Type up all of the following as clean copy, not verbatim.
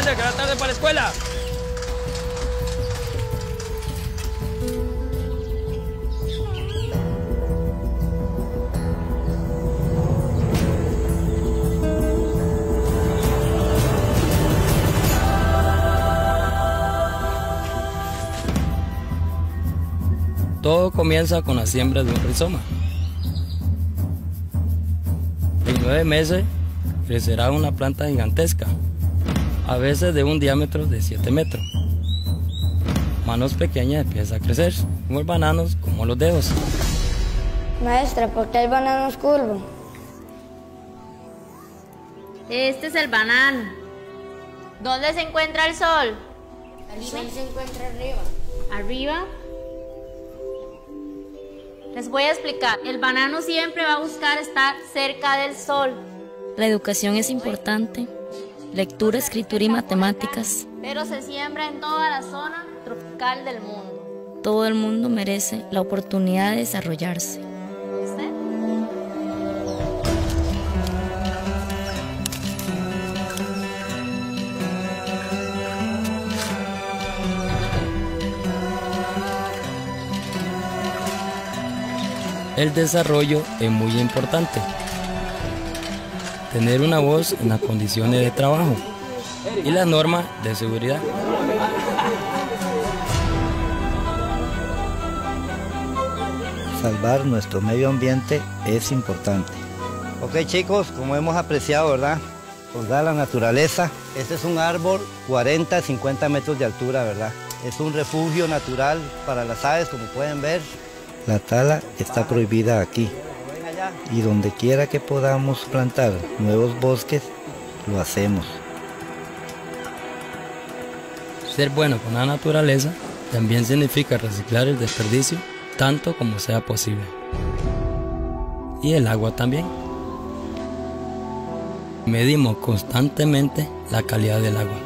apúrese, que va tarde para la escuela. Todo comienza con la siembra de un rizoma. En 9 meses crecerá una planta gigantesca, a veces de un diámetro de 7 metros. Manos pequeñas empieza a crecer, como el banano, como los dedos. Maestra, ¿por qué el banano es curvo? Este es el banano. ¿Dónde se encuentra el sol? El sol se encuentra arriba. ¿Arriba? Les voy a explicar. El banano siempre va a buscar estar cerca del sol. La educación es importante. Lectura, escritura y matemáticas. Pero se siembra en toda la zona tropical del mundo. Todo el mundo merece la oportunidad de desarrollarse. ¿Usted? El desarrollo es muy importante. Tener una voz en las condiciones de trabajo y las normas de seguridad. Salvar nuestro medio ambiente es importante. Ok chicos, como hemos apreciado, ¿verdad? Nos da la naturaleza. Este es un árbol 40-50 metros de altura, ¿verdad? Es un refugio natural para las aves, como pueden ver. La tala está prohibida aquí. Y donde quiera que podamos plantar nuevos bosques, lo hacemos. Ser bueno con la naturaleza también significa reciclar el desperdicio tanto como sea posible. Y el agua también. Medimos constantemente la calidad del agua.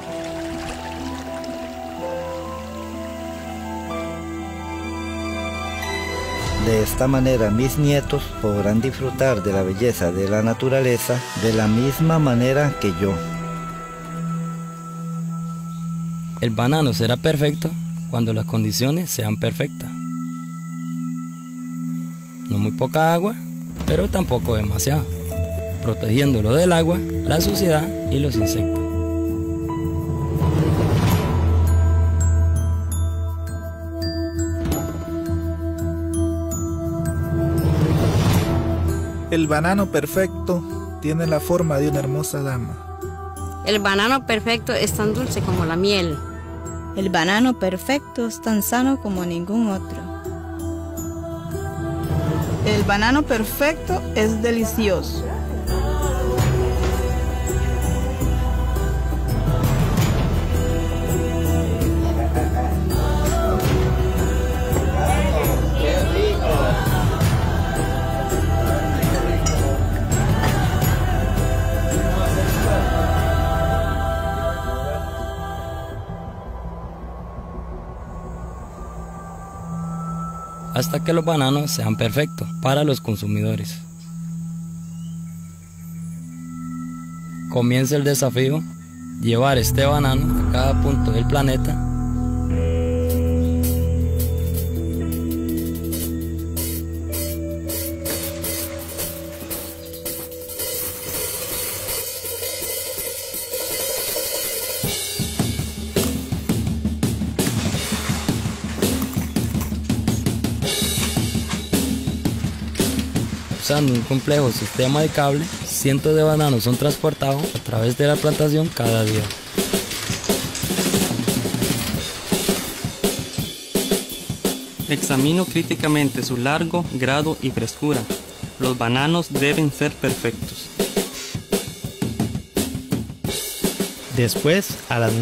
De esta manera mis nietos podrán disfrutar de la belleza de la naturaleza de la misma manera que yo. El banano será perfecto cuando las condiciones sean perfectas. No muy poca agua, pero tampoco demasiado, protegiéndolo del agua, la suciedad y los insectos. El banano perfecto tiene la forma de una hermosa dama. El banano perfecto es tan dulce como la miel. El banano perfecto es tan sano como ningún otro. El banano perfecto es delicioso. Hasta que los bananos sean perfectos para los consumidores. Comienza el desafío, llevar este banano a cada punto del planeta. Usando un complejo sistema de cable, cientos de bananos son transportados a través de la plantación cada día. Examino críticamente su largo, grado y frescura. Los bananos deben ser perfectos. Después, a las